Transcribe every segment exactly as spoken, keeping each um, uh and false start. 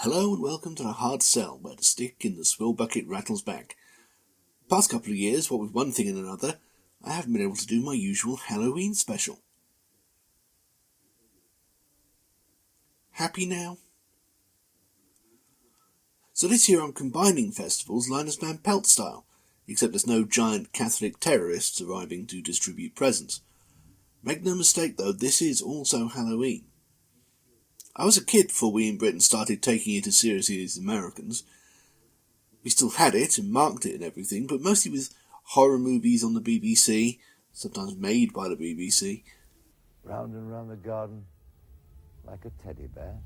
Hello and welcome to the hard sell where the stick in the swill-bucket rattles back. Past couple of years, what with one thing and another, I haven't been able to do my usual Halloween special. Happy now? So this year I'm combining festivals Linus Van Pelt style, except there's no giant Catholic terrorists arriving to distribute presents. Make no mistake though, this is also Halloween. I was a kid before we in Britain started taking it as seriously as Americans. We still had it and marked it and everything, but mostly with horror movies on the B B C, sometimes made by the B B C. Round and round the garden, like a teddy bear.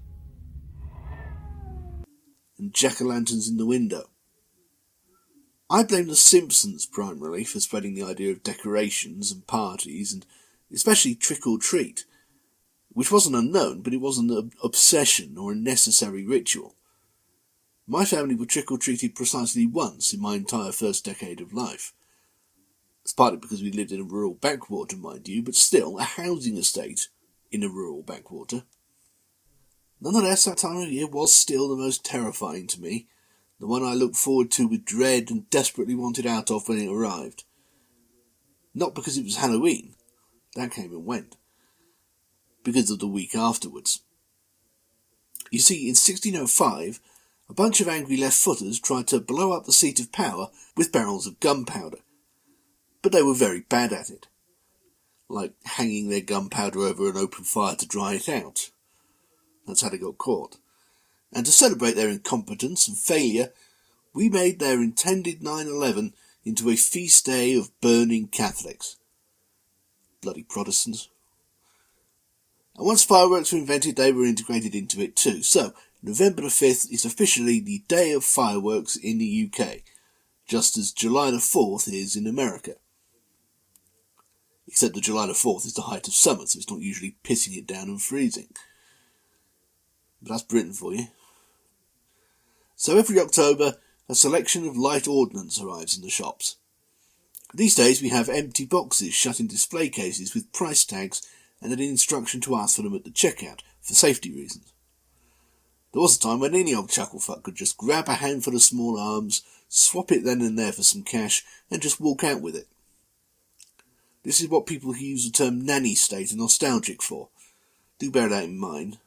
And jack-o'-lanterns in the window. I blame The Simpsons primarily for spreading the idea of decorations and parties, and especially trick-or-treat, which wasn't unknown, but it wasn't an obsession or a necessary ritual. My family were trick-or-treated precisely once in my entire first decade of life. It's partly because we lived in a rural backwater, mind you, but still a housing estate in a rural backwater. Nonetheless, that time of year was still the most terrifying to me, the one I looked forward to with dread and desperately wanted out of when it arrived. Not because it was Halloween, that came and went, because of the week afterwards. You see, in sixteen oh five, a bunch of angry left-footers tried to blow up the seat of power with barrels of gunpowder, but they were very bad at it, like hanging their gunpowder over an open fire to dry it out. That's how they got caught. And to celebrate their incompetence and failure, we made their intended nine eleven into a feast day of burning Catholics. Bloody Protestants. And once fireworks were invented, they were integrated into it too. So, November the fifth is officially the day of fireworks in the U K, just as July the fourth is in America. Except that July the fourth is the height of summer, so it's not usually pissing it down and freezing. But that's Britain for you. So every October, a selection of light ordnance arrives in the shops. These days we have empty boxes shut in display cases with price tags and an instruction to ask for them at the checkout, for safety reasons. There was a time when any old chucklefuck could just grab a handful of small arms, swap it then and there for some cash, and just walk out with it. This is what people who use the term nanny state are nostalgic for. Do bear that in mind.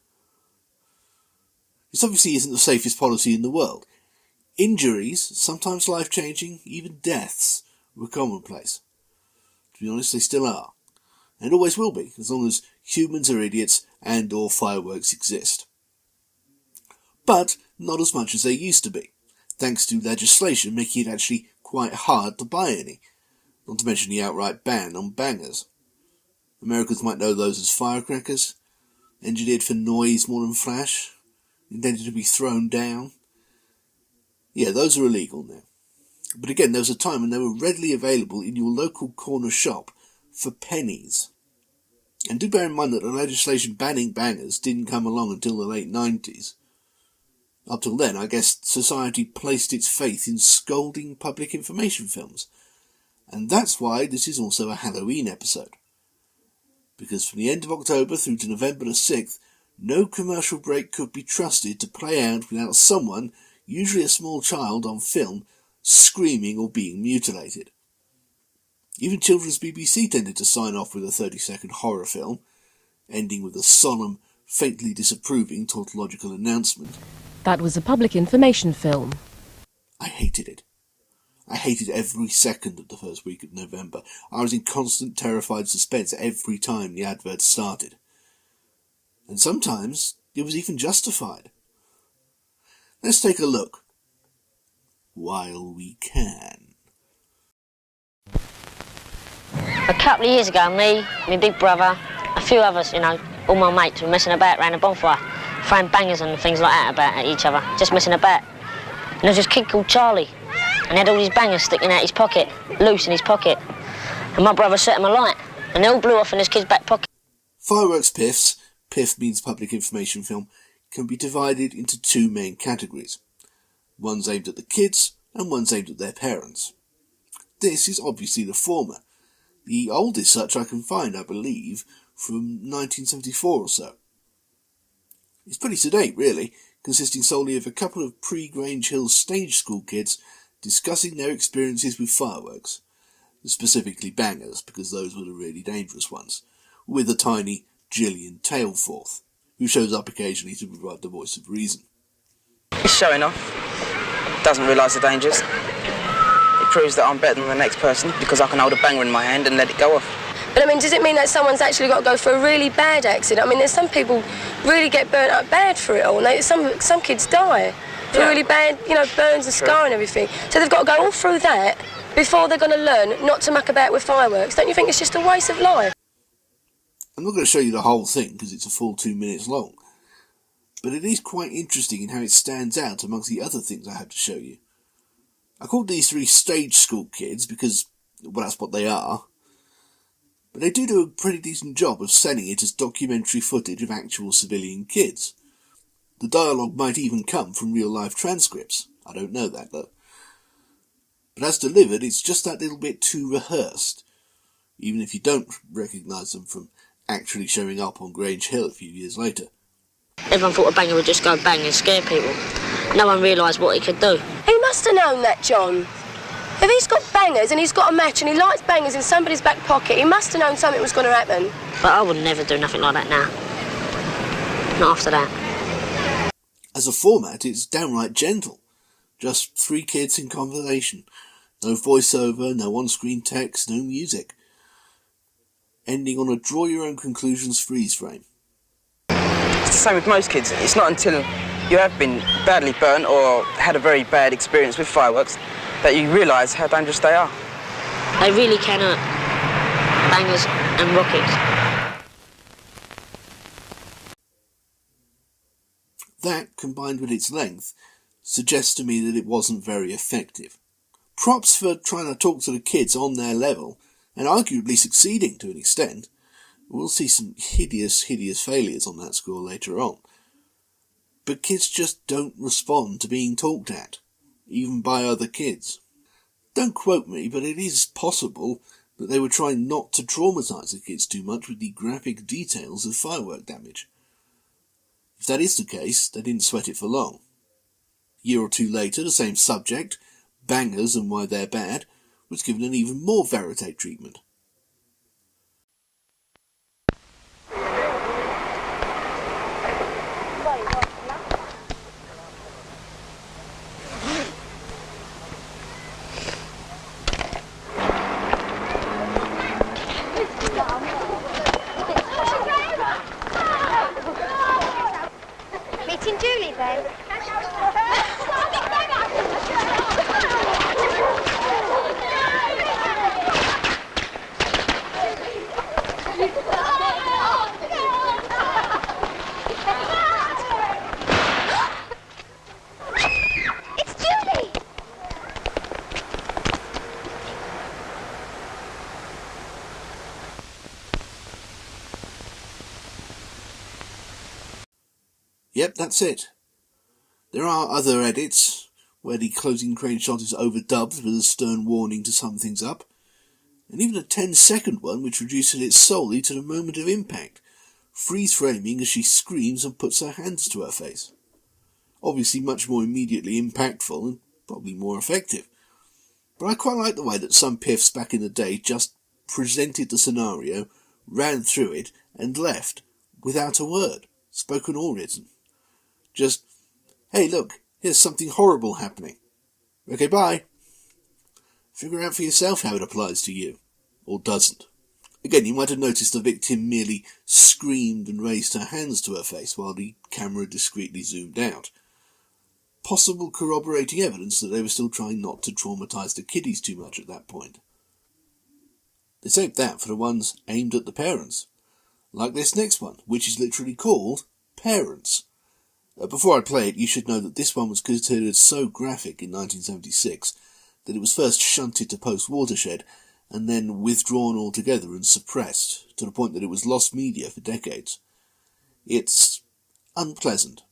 This obviously isn't the safest policy in the world. Injuries, sometimes life-changing, even deaths, were commonplace. To be honest, they still are. And always will be, as long as humans are idiots and or fireworks exist. But not as much as they used to be, thanks to legislation making it actually quite hard to buy any, not to mention the outright ban on bangers. Americans might know those as firecrackers, engineered for noise more than flash, intended to be thrown down. Yeah, those are illegal now. But again, there was a time when they were readily available in your local corner shop for pennies. And do bear in mind that the legislation banning bangers didn't come along until the late nineties. Up till then, I guess society placed its faith in scolding public information films. And that's why this is also a Halloween episode. Because from the end of October through to November the sixth, no commercial break could be trusted to play out without someone, usually a small child on film, screaming or being mutilated. Even children's B B C tended to sign off with a thirty-second horror film, ending with a solemn, faintly disapproving tautological announcement. That was a public information film. I hated it. I hated every second of the first week of November. I was in constant terrified suspense every time the adverts started. And sometimes it was even justified. Let's take a look. While we can. A couple of years ago, me, my big brother, a few others, you know, all my mates were messing about around a bonfire, throwing bangers and things like that about at each other, just messing about. And there was this kid called Charlie, and he had all these bangers sticking out his pocket, loose in his pocket. And my brother set him alight, and they all blew off in this kid's back pocket. Fireworks piffs, piff means public information film, can be divided into two main categories. One's aimed at the kids, and one's aimed at their parents. This is obviously the former. The oldest such I can find, I believe, from nineteen seventy-four or so. It's pretty sedate, really, consisting solely of a couple of pre-Grange Hill stage school kids discussing their experiences with fireworks, specifically bangers, because those were the really dangerous ones, with a tiny Gillian Tailforth, who shows up occasionally to provide the voice of reason. He's showing off, doesn't realise the dangers. It proves that I'm better than the next person because I can hold a banger in my hand and let it go off. But I mean, does it mean that someone's actually got to go for a really bad accident? I mean, there's some people really get burnt up bad for it all, and they, some, some kids die for Yeah. really bad, you know, burns and scar and everything. So they've got to go all through that before they're going to learn not to muck about with fireworks. Don't you think it's just a waste of life? I'm not going to show you the whole thing because it's a full two minutes long, but it is quite interesting in how it stands out amongst the other things I have to show you. I called these three stage school kids because, well, that's what they are, but they do do a pretty decent job of selling it as documentary footage of actual civilian kids. The dialogue might even come from real-life transcripts. I don't know that, though. But as delivered, it's just that little bit too rehearsed, even if you don't recognise them from actually showing up on Grange Hill a few years later. Everyone thought a banger would just go bang and scare people. No one realised what he could do. He must have known that, John. If he's got bangers and he's got a match and he lights bangers in somebody's back pocket, he must have known something was going to happen. But I would never do nothing like that now. Not after that. As a format, it's downright gentle. Just three kids in conversation. No voiceover, no on-screen text, no music. Ending on a draw-your-own-conclusions freeze frame. It's the same with most kids. It's not until you have been badly burnt or had a very bad experience with fireworks that you realise how dangerous they are. They really can hurt. Bangers and rockets. That, combined with its length, suggests to me that it wasn't very effective. Props for trying to talk to the kids on their level, and arguably succeeding to an extent. We'll see some hideous, hideous failures on that score later on. But kids just don't respond to being talked at, even by other kids. Don't quote me, but it is possible that they were trying not to traumatise the kids too much with the graphic details of firework damage. If that is the case, they didn't sweat it for long. A year or two later, the same subject, bangers and why they're bad, was given an even more verite treatment. Meeting Julie then? It's Julie! Yep, that's it. There are other edits, where the closing crane shot is overdubbed with a stern warning to sum things up, and even a ten second one which reduces it solely to the moment of impact, freeze-framing as she screams and puts her hands to her face. Obviously much more immediately impactful and probably more effective. But I quite like the way that some piffs back in the day just presented the scenario, ran through it, and left, without a word, spoken or written. Just, hey look, here's something horrible happening. Okay, bye. Figure out for yourself how it applies to you. Or doesn't. Again, you might have noticed the victim merely screamed and raised her hands to her face while the camera discreetly zoomed out. Possible corroborating evidence that they were still trying not to traumatise the kiddies too much at that point. They saved that for the ones aimed at the parents. Like this next one, which is literally called Parents. Uh, before I play it, you should know that this one was considered so graphic in nineteen seventy-six that it was first shunted to post-Watershed and then withdrawn altogether and suppressed, to the point that it was lost media for decades. It's unpleasant.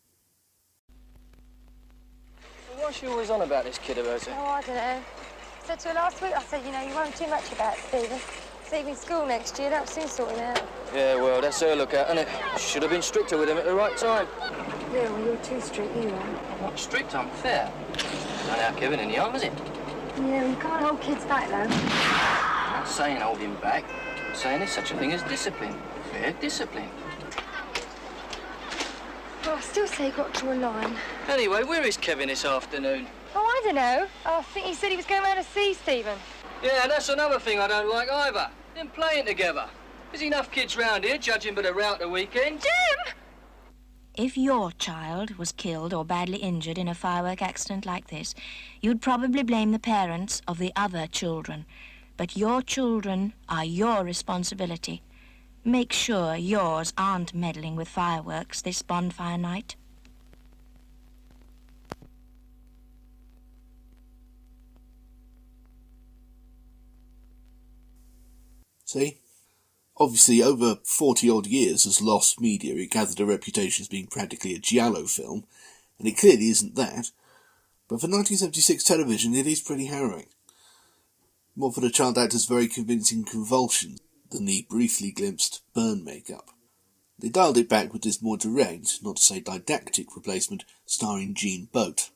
Why's she always on about this kid of hers? Oh, I don't know. I said to her last week, I said, you know, you won't too much about it, Stephen. Save me school next year, that'll soon sort him out. Yeah, well, that's her lookout, isn't it? Should have been stricter with him at the right time. Yeah, well, you're too strict, you are. I'm not strict, I'm fair. Not our Kevin any harm, is it? Yeah, well, you can't hold kids back, though. I'm not saying hold him back. I'm saying there's such a thing as discipline. Fair discipline. Well, I still say you got to draw a line. Anyway, where is Kevin this afternoon? Oh, I don't know. Oh, I think he said he was going round to see Stephen. Yeah, that's another thing I don't like either. Them playing together. There's enough kids round here, judging by the rout the weekend. Jim! If your child was killed or badly injured in a firework accident like this, you'd probably blame the parents of the other children. But your children are your responsibility. Make sure yours aren't meddling with fireworks this bonfire night. See? Obviously, over forty-odd years as lost media, it gathered a reputation as being practically a giallo film, and it clearly isn't that. But for nineteen seventy-six television, it is pretty harrowing. More for the child actor's very convincing convulsions than the briefly glimpsed burn makeup. They dialed it back with this more direct, not to say didactic, replacement starring Jean Boat.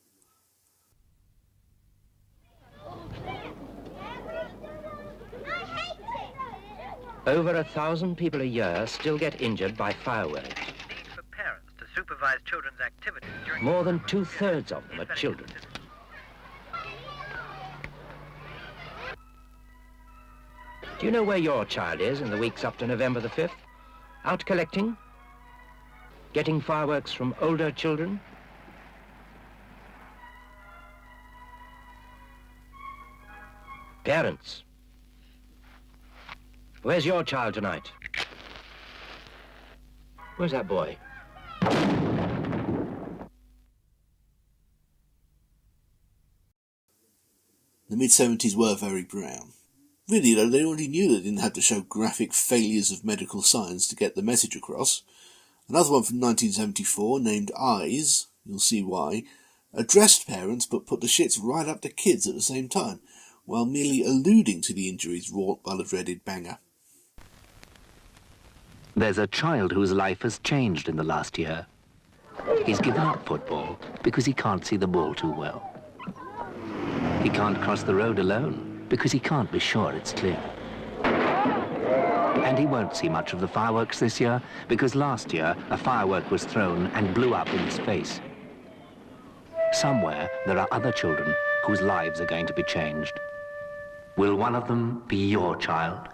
Over a thousand people a year still get injured by fireworks. Need for parents to supervise children's activities during More than two-thirds of them are children. Do you know where your child is in the weeks up to November the fifth? Out collecting? Getting fireworks from older children? Parents. Where's your child tonight? Where's that boy? The mid-seventies were very brown. Really, though, they already knew they didn't have to show graphic failures of medical science to get the message across. Another one from nineteen seventy-four, named Eyes, you'll see why, addressed parents but put the shits right up to kids at the same time, while merely alluding to the injuries wrought by the dreaded banger. There's a child whose life has changed in the last year. He's given up football because he can't see the ball too well. He can't cross the road alone because he can't be sure it's clear. And he won't see much of the fireworks this year because last year a firework was thrown and blew up in his face. Somewhere there are other children whose lives are going to be changed. Will one of them be your child?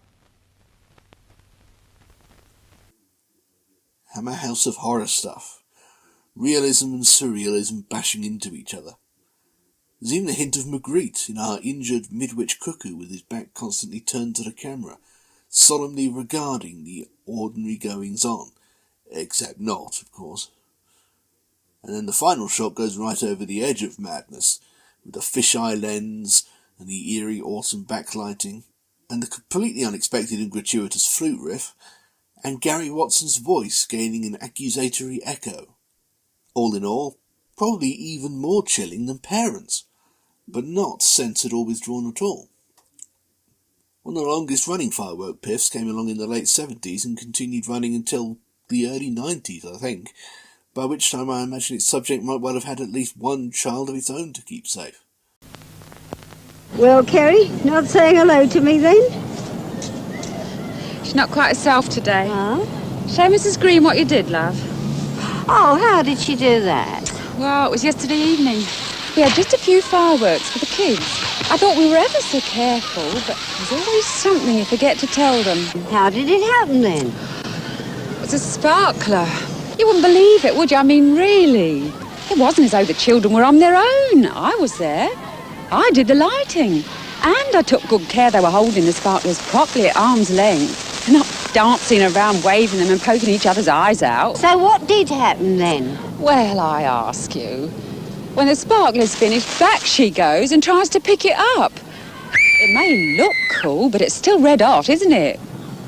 Hammer House of Horror stuff. Realism and surrealism bashing into each other. There's even a hint of Magritte in our injured midwich cuckoo with his back constantly turned to the camera, solemnly regarding the ordinary goings-on. Except not, of course. And then the final shot goes right over the edge of madness, with the fisheye lens and the eerie awesome backlighting, and the completely unexpected and gratuitous flute riff, and Gary Watson's voice gaining an accusatory echo. All in all, probably even more chilling than Parents, but not censored or withdrawn at all. One of the longest running firework piffs came along in the late seventies and continued running until the early nineties, I think, by which time I imagine its subject might well have had at least one child of its own to keep safe. Well, Kerry, not saying hello to me then? She's not quite herself today. Huh? Show Missus Green what you did, love. Oh, how did she do that? Well, it was yesterday evening. We had just a few fireworks for the kids. I thought we were ever so careful, but there's always something you forget to tell them. How did it happen then? It was a sparkler. You wouldn't believe it, would you? I mean, really. It wasn't as though the children were on their own. I was there. I did the lighting. And I took good care they were holding the sparklers properly at arm's length. Not dancing around, waving them and poking each other's eyes out. So what did happen then? Well, I ask you. When the sparkler's finished, back she goes and tries to pick it up. It may look cool, but it's still red hot, isn't it?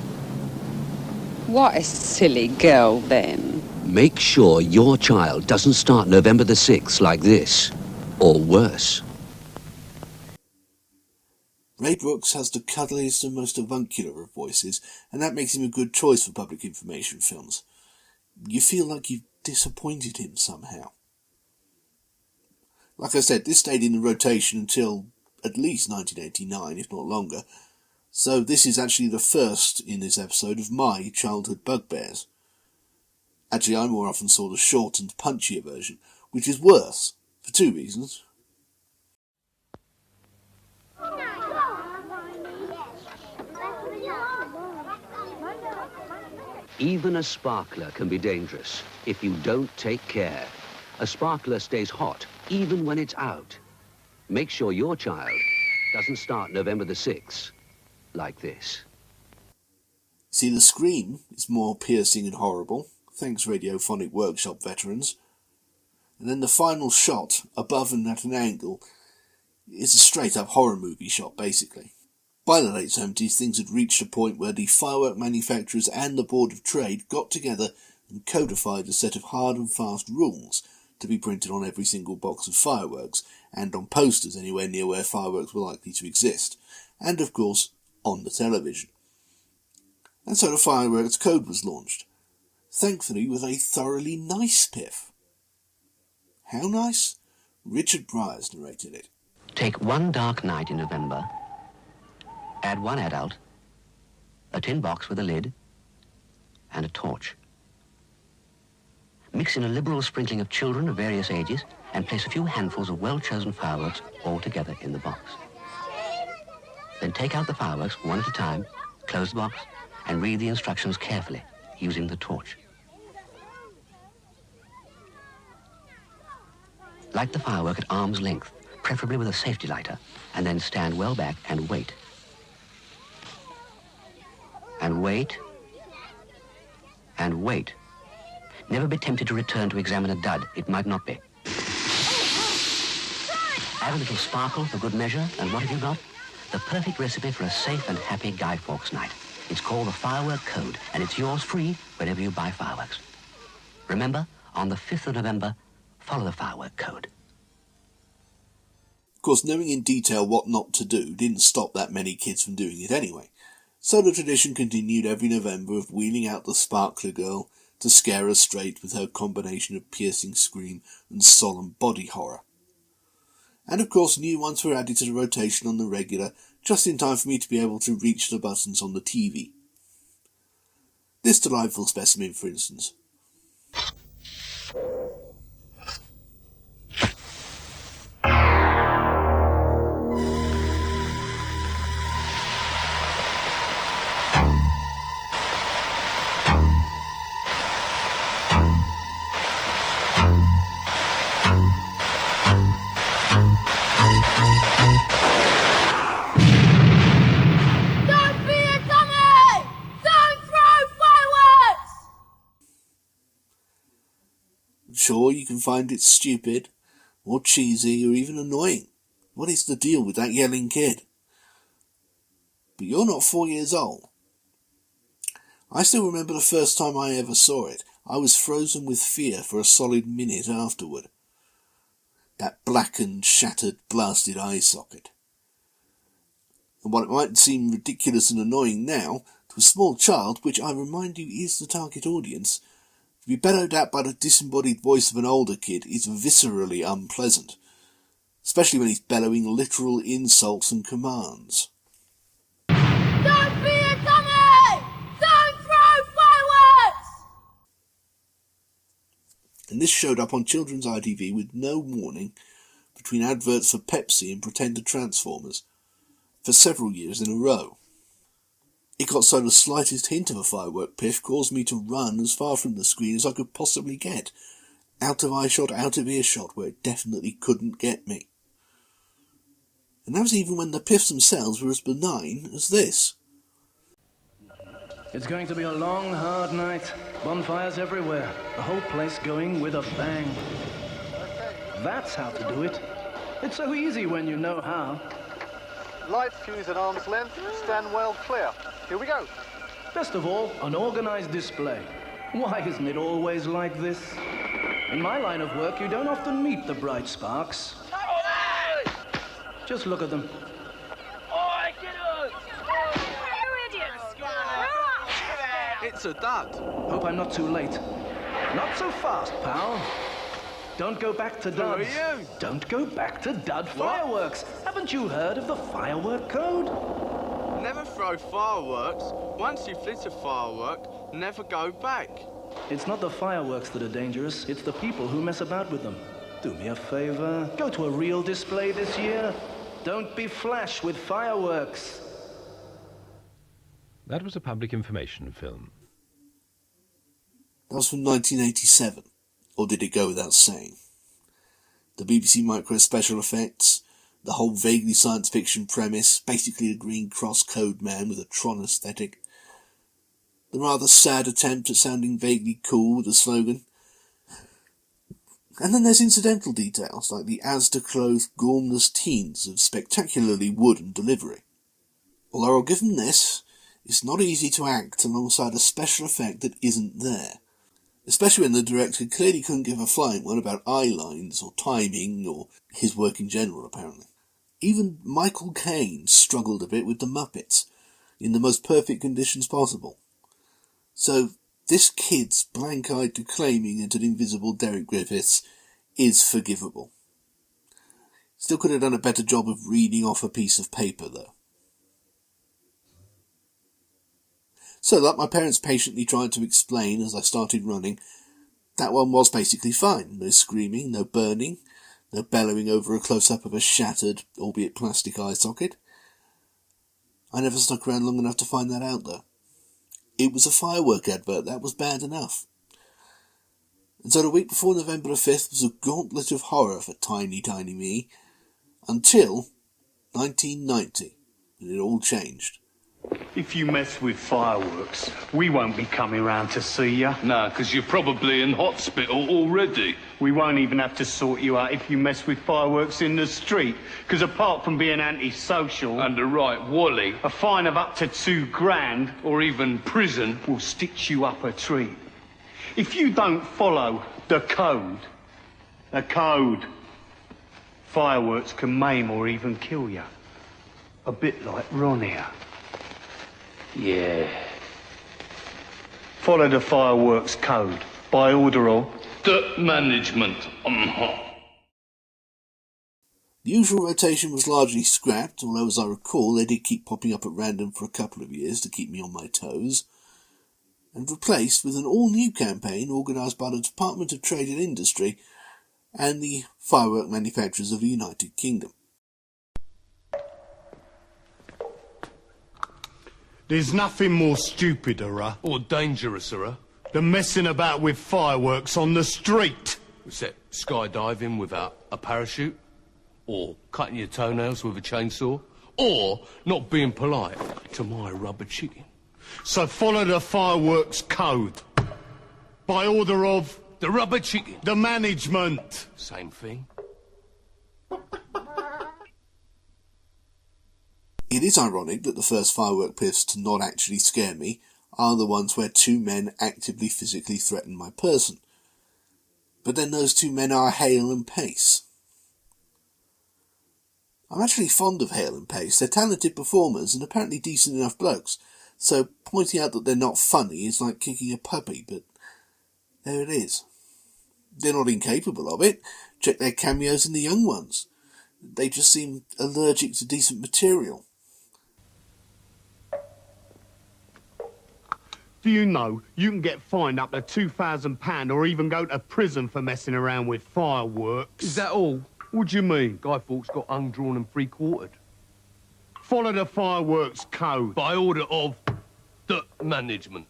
What a silly girl, then. Make sure your child doesn't start November the sixth like this, or worse. Ray Brooks has the cuddliest and most avuncular of voices, and that makes him a good choice for public information films. You feel like you've disappointed him somehow. Like I said, this stayed in the rotation until at least nineteen eighty-nine, if not longer, so this is actually the first in this episode of my childhood bugbears. Actually, I more often saw the short and punchier version, which is worse, for two reasons. Even a sparkler can be dangerous if you don't take care. A sparkler stays hot even when it's out. Make sure your child doesn't start November the sixth like this. See, the scream is more piercing and horrible, thanks Radiophonic Workshop veterans. And then the final shot, above and at an angle, is a straight-up horror movie shot, basically. By the late seventies, things had reached a point where the firework manufacturers and the Board of Trade got together and codified a set of hard and fast rules to be printed on every single box of fireworks, and on posters anywhere near where fireworks were likely to exist, and of course, on the television. And so the Fireworks Code was launched, thankfully with a thoroughly nice piff. How nice? Richard Bryars narrated it. Take one dark night in November, add one adult, a tin box with a lid, and a torch. Mix in a liberal sprinkling of children of various ages and place a few handfuls of well-chosen fireworks all together in the box. Then take out the fireworks one at a time, close the box, and read the instructions carefully, using the torch. Light the firework at arm's length, preferably with a safety lighter, and then stand well back and wait. And wait, and wait. Never be tempted to return to examine a dud. It might not be. Add a little sparkle for good measure, and what have you got? The perfect recipe for a safe and happy Guy Fawkes night. It's called the Firework Code, and it's yours free whenever you buy fireworks. Remember, on the fifth of November, follow the Firework Code. Of course, knowing in detail what not to do didn't stop that many kids from doing it anyway. So the tradition continued every November of wheeling out the sparkler girl to scare us straight with her combination of piercing scream and solemn body horror. And of course new ones were added to the rotation on the regular, just in time for me to be able to reach the buttons on the T V. This delightful specimen, for instance. Sure, you can find it stupid, or cheesy, or even annoying. What is the deal with that yelling kid? But you're not four years old. I still remember the first time I ever saw it. I was frozen with fear for a solid minute afterward. That blackened, shattered, blasted eye socket. And while it might seem ridiculous and annoying now, to a small child, which I remind you is the target audience, to be bellowed at by the disembodied voice of an older kid is viscerally unpleasant, especially when he's bellowing literal insults and commands. Don't be a dummy! Don't throw fireworks! And this showed up on children's I T V with no warning between adverts for Pepsi and pretender Transformers for several years in a row. It got so the slightest hint of a firework piff caused me to run as far from the screen as I could possibly get, out of eyeshot, out of earshot, where it definitely couldn't get me. And that was even when the piffs themselves were as benign as this. It's going to be a long, hard night. Bonfires everywhere. The whole place going with a bang. That's how to do it. It's so easy when you know how. Light fuse at arm's length, stand well clear. Here we go. Best of all, an organized display. Why isn't it always like this? In my line of work, you don't often meet the bright sparks. Just look at them. It's a dud. Hope I'm not too late. Not so fast, pal. Don't go back to duds. Who are you? Don't go back to dud fireworks. Haven't you heard of the firework code? Never throw fireworks. Once you've lit a firework, never go back. It's not the fireworks that are dangerous, it's the people who mess about with them. Do me a favor, go to a real display this year. Don't be flash with fireworks. That was a public information film. That was from nineteen eighty-seven, or did it go without saying? The B B C Micro special effects, the whole vaguely science fiction premise, basically a Green Cross code man with a Tron aesthetic, the rather sad attempt at sounding vaguely cool with a slogan. And then there's incidental details, like the Asda-clothed, gormless teens of spectacularly wooden delivery. Although I'll give them this, it's not easy to act alongside a special effect that isn't there. Especially when the director clearly couldn't give a flying one about eye lines, or timing, or his work in general, apparently. Even Michael Caine struggled a bit with the Muppets, in the most perfect conditions possible. So, this kid's blank-eyed declaiming at an invisible Derek Griffiths is forgivable. Still could have done a better job of reading off a piece of paper, though. So, like my parents patiently tried to explain as I started running, that one was basically fine. No screaming, no burning, no bellowing over a close-up of a shattered, albeit plastic eye socket. I never stuck around long enough to find that out, though. It was a firework advert, that was bad enough. And so the week before November the fifth was a gauntlet of horror for tiny, tiny me, until nineteen ninety, when it all changed. If you mess with fireworks, we won't be coming round to see you. No, because you're probably in hospital already. We won't even have to sort you out if you mess with fireworks in the street, because apart from being antisocial... And a right wally. A fine of up to two grand... Or even prison. ...will stitch you up a treat. If you don't follow the code, the code, fireworks can maim or even kill you. A bit like Ron here. Yeah. Follow the fireworks code by order of the management. The usual rotation was largely scrapped, although as I recall they did keep popping up at random for a couple of years to keep me on my toes, and replaced with an all-new campaign organised by the Department of Trade and Industry and the firework manufacturers of the United Kingdom. There's nothing more stupider, Or dangerous-er, than messing about with fireworks on the street. Except skydiving without a parachute, or cutting your toenails with a chainsaw, or not being polite to my rubber chicken. So follow the fireworks code. By order of... The rubber chicken. The management. Same thing. It is ironic that the first firework piffs to not actually scare me are the ones where two men actively physically threaten my person. But then those two men are Hale and Pace. I'm actually fond of Hale and Pace. They're talented performers and apparently decent enough blokes, so pointing out that they're not funny is like kicking a puppy, but there it is. They're not incapable of it. Check their cameos in The Young Ones. They just seem allergic to decent material. Do you know you can get fined up to two thousand pounds or even go to prison for messing around with fireworks? Is that all? What do you mean? Guy Fawkes got undrawn and three-quartered. Follow the fireworks code. By order of the management.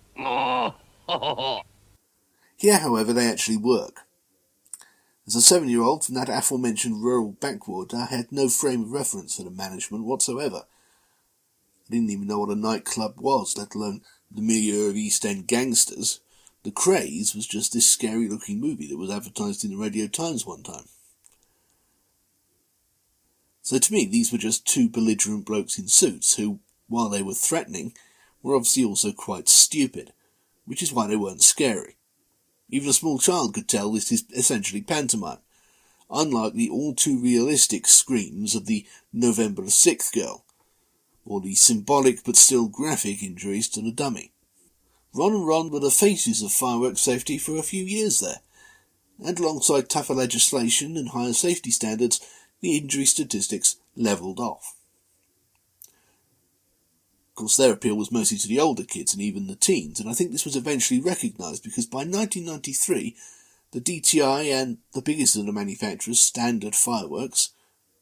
Here, however, they actually work. As a seven-year-old from that aforementioned rural backwater, I had no frame of reference for the management whatsoever. I didn't even know what a nightclub was, let alone the milieu of East End gangsters. The craze was just this scary-looking movie that was advertised in the Radio Times one time. So to me, these were just two belligerent blokes in suits who, while they were threatening, were obviously also quite stupid, which is why they weren't scary. Even a small child could tell this is essentially pantomime, unlike the all-too-realistic screams of the November the sixth girl, or the symbolic but still graphic injuries to the dummy. Ron and Ron were the faces of fireworks safety for a few years there, and alongside tougher legislation and higher safety standards, the injury statistics levelled off. Of course, their appeal was mostly to the older kids and even the teens, and I think this was eventually recognised because by nineteen ninety-three, the D T I and the biggest of the manufacturers, Standard Fireworks,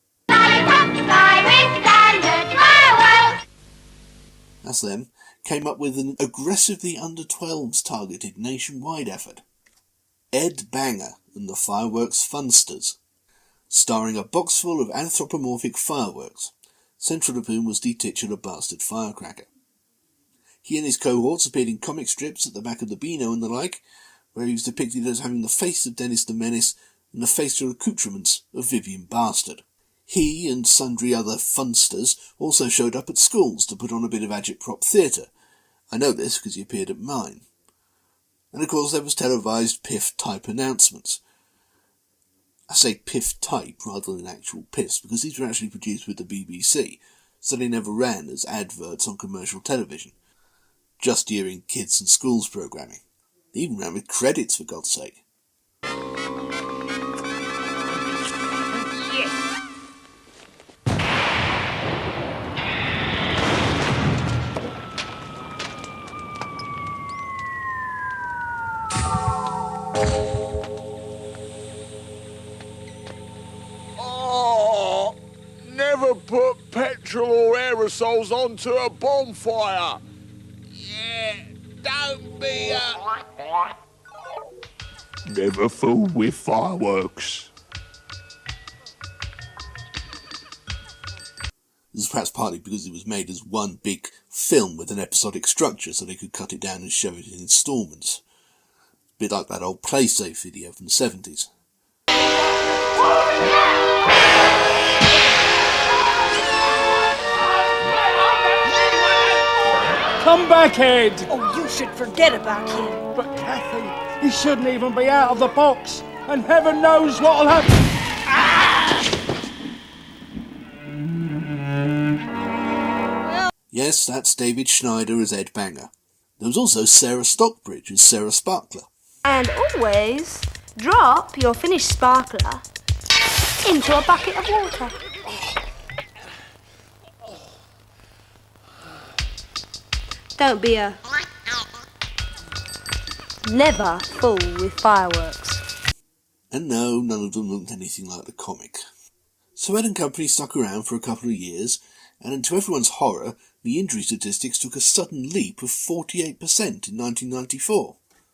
that's them, came up with an aggressively under twelves targeted nationwide effort. Ed Banger and the Fireworks Funsters, starring a box full of anthropomorphic fireworks, central of whom was the titular bastard firecracker. He and his cohorts appeared in comic strips at the back of the Beano and the like, where he was depicted as having the face of Dennis the Menace and the facial accoutrements of Vivian Bastard. He and sundry other funsters also showed up at schools to put on a bit of agitprop theatre. I know this because he appeared at mine. And of course there was televised piff-type announcements. I say piff-type rather than actual piffs because these were actually produced with the B B C, so they never ran as adverts on commercial television, just during kids and schools programming. They even ran with credits, for God's sake. Oh, never put petrol or aerosols onto a bonfire. Yeah, don't be a... Never fool with fireworks. This is perhaps partly because it was made as one big film with an episodic structure, so they could cut it down and show it in instalments. A bit like that old PlaySafe video from the seventies. Come back, Ed! Oh, you should forget about him. But Kathy, he shouldn't even be out of the box, and heaven knows what'll happen. Ah! Yes, that's David Schneider as Ed Banger. There was also Sarah Stockbridge as Sarah Sparkler. And always drop your finished sparkler into a bucket of water. Don't be a... Never fool with fireworks. And no, none of them looked anything like the comic. So Ed and Company stuck around for a couple of years, and to everyone's horror, the injury statistics took a sudden leap of forty-eight percent in nineteen ninety-four.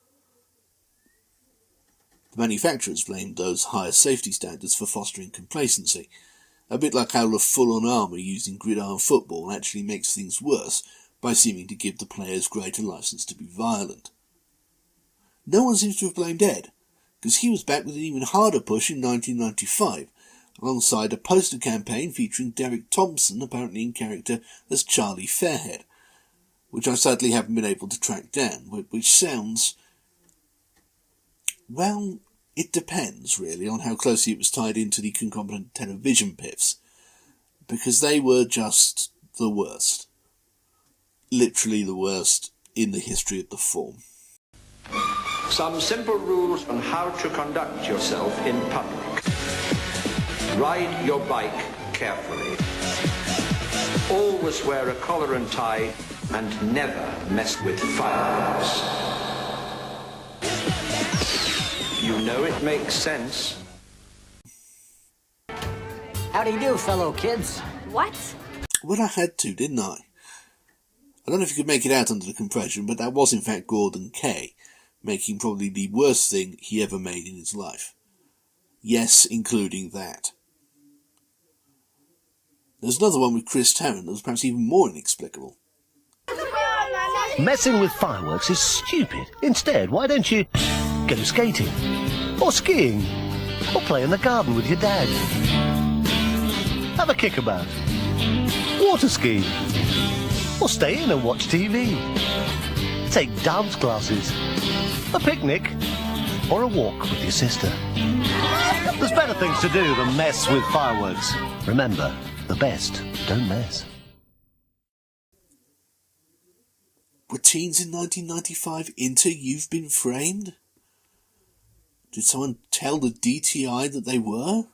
The manufacturers blamed those higher safety standards for fostering complacency, a bit like how the full-on armour used in gridiron football actually makes things worse by seeming to give the players greater licence to be violent. No one seems to have blamed Ed, because he was back with an even harder push in nineteen ninety-five, alongside a poster campaign featuring Derek Thompson, apparently in character as Charlie Fairhead, which I sadly haven't been able to track down, which sounds... well, it depends, really, on how closely it was tied into the concomitant television piffs, because they were just the worst. Literally the worst in the history of the form. Some simple rules on how to conduct yourself in public. Ride your bike carefully. Always wear a collar and tie, and never mess with fireworks. You know it makes sense. How do you do, fellow kids? What? Well, I had to, didn't I? I don't know if you could make it out under the compression, but that was in fact Gordon Kay, making probably the worst thing he ever made in his life. Yes, including that. There's another one with Chris Tarrant that was perhaps even more inexplicable. Messing with fireworks is stupid. Instead, why don't you go skating? Or skiing? Or play in the garden with your dad? Have a kickabout? Water ski? Or stay in and watch T V? Take dance classes? A picnic? Or a walk with your sister? There's better things to do than mess with fireworks. Remember, the best don't mess. Were teens in nineteen ninety-five into You've Been Framed? Did someone tell the D T I that they were?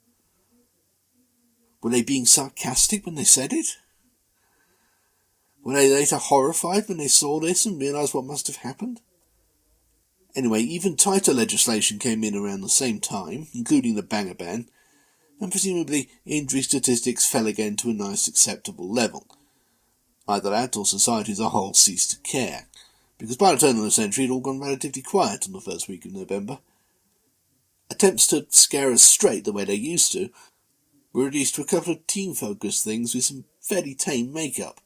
Were they being sarcastic when they said it? Were they later horrified when they saw this and realised what must have happened? Anyway, even tighter legislation came in around the same time, including the banger ban, and presumably injury statistics fell again to a nice acceptable level. Either that or society as a whole ceased to care, because by the turn of the century it had all gone relatively quiet on the first week of November. Attempts to scare us straight the way they used to were reduced to a couple of teen-focused things with some fairly tame makeup.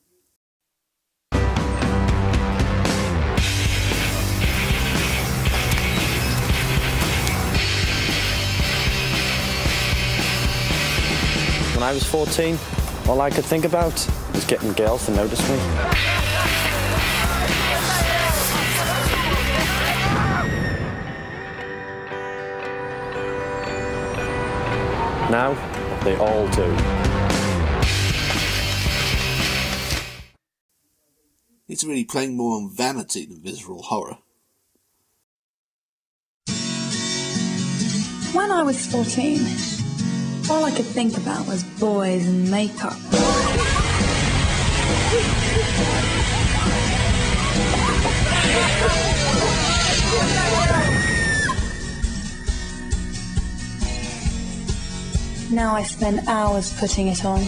When I was fourteen, all I could think about was getting girls to notice me. Now, they all do. It's really playing more on vanity than visceral horror. When I was fourteen, all I could think about was boys and makeup. Now I spend hours putting it on.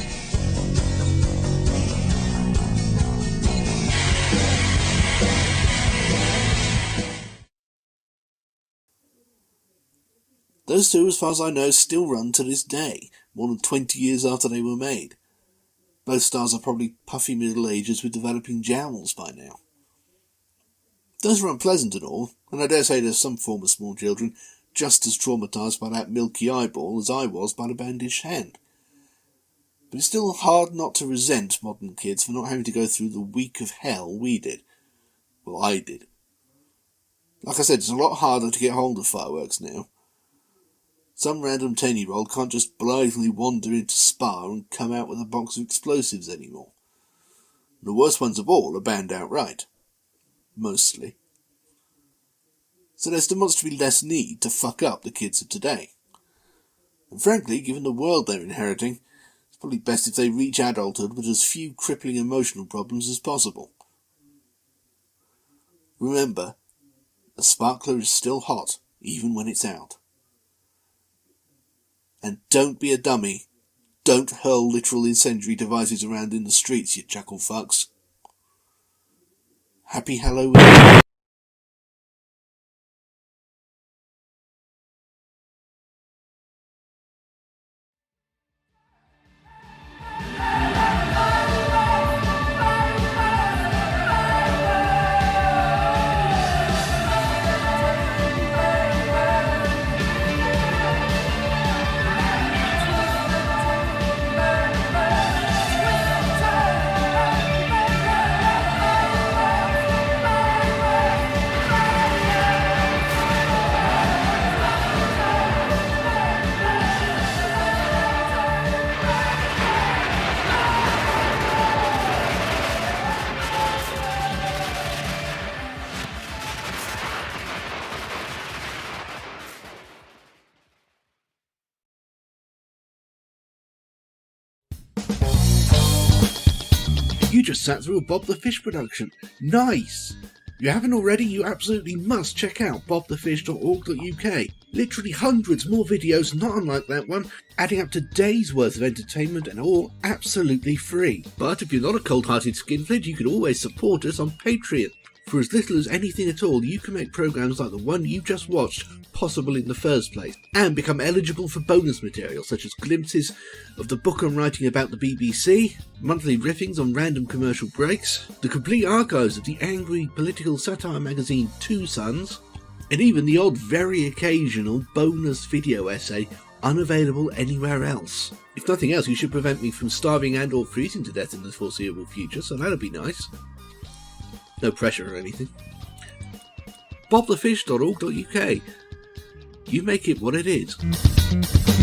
Those two, as far as I know, still run to this day, more than twenty years after they were made. Both stars are probably puffy middle agers with developing jowls by now. Those are unpleasant and all, and I dare say there's some form of small children just as traumatised by that milky eyeball as I was by the bandaged hand. But it's still hard not to resent modern kids for not having to go through the week of hell we did. Well, I did. Like I said, it's a lot harder to get hold of fireworks now. Some random ten-year-old can't just blithely wander into Spa and come out with a box of explosives anymore. The worst ones of all are banned outright. Mostly. So there's demonstrably less need to fuck up the kids of today. And frankly, given the world they're inheriting, it's probably best if they reach adulthood with as few crippling emotional problems as possible. Remember, a sparkler is still hot, even when it's out. And don't be a dummy. Don't hurl literal incendiary devices around in the streets, you chuckle fucks. Happy Halloween. You just sat through a Bob the Fish production. Nice! If you haven't already, you absolutely must check out bob the fish dot org dot U K. Literally hundreds more videos not unlike that one, adding up to days worth of entertainment and all absolutely free. But if you're not a cold-hearted skinflint, you can always support us on Patreon. For as little as anything at all, you can make programs like the one you just watched possible in the first place, and become eligible for bonus material such as glimpses of the book I'm writing about the B B C, monthly riffings on random commercial breaks, the complete archives of the angry political satire magazine Two Sons, and even the odd very occasional bonus video essay unavailable anywhere else. If nothing else, you should prevent me from starving and or freezing to death in the foreseeable future, so that'll be nice. No pressure or anything. bob the fish dot org dot U K. You make it what it is.